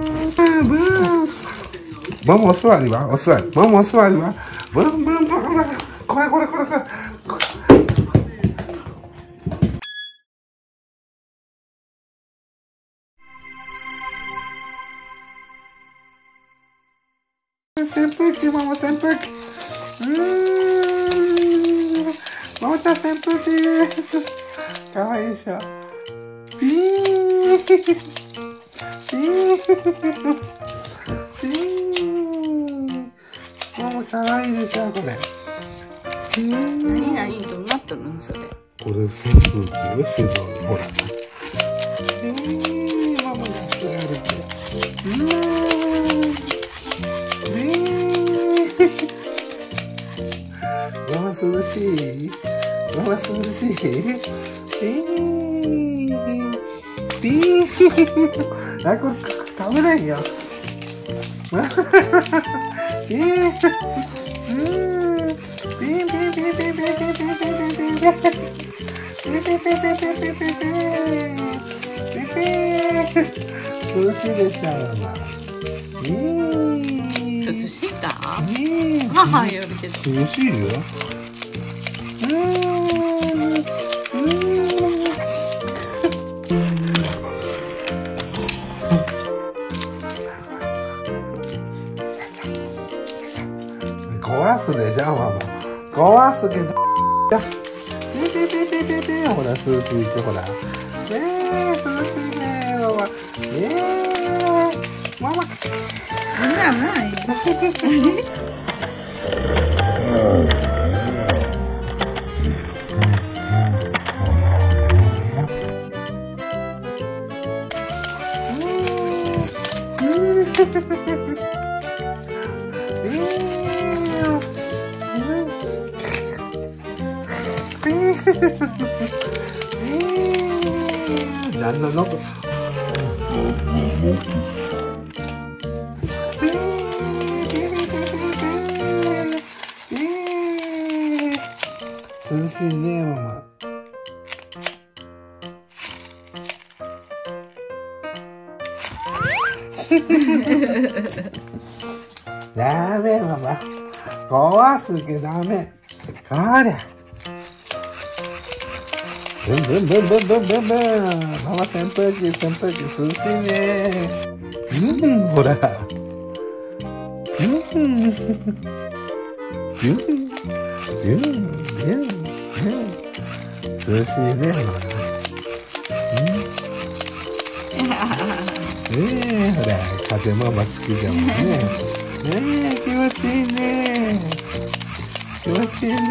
ママお座りはお座り。ママお座りはブンブンブン。これ。扇風機、ママ扇風機。ママちゃん扇風機。かわいいでしょ。ピー。ママかわいいでしょ、これ。 何どうなっとるんそれ。 これ扇風機よ、手動で。ほら。ママが座るけど。ママ涼しい？ママ涼しい？ピー。あ、これ食べないよ。涼しいでしょ、ママ。 涼しいか？母よるけど。 涼しいよ。壊すでしょ、ママ。壊すけど。ほら、涼しいって、ほら。涼しいね、ママ。ママ。 ない。 何のの涼しいね、ママ。ダメ、ママ。壊すけどダメ。ありゃ。ブンブンブンブンブンブンブン。ママ扇風機、涼しいね。ほら。涼しいね、ママ。ほら、風ママ好きじゃもんね。気持ちいいね。気持ちいいね。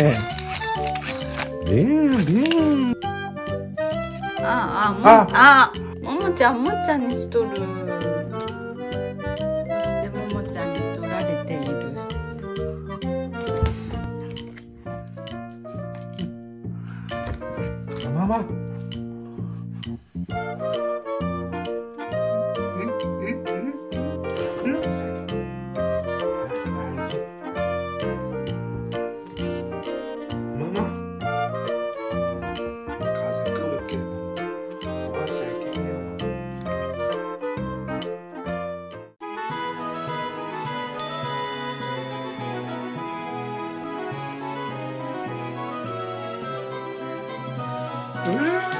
ももちゃんにしとる。そしてももちゃんに取られている。 ママ。うん。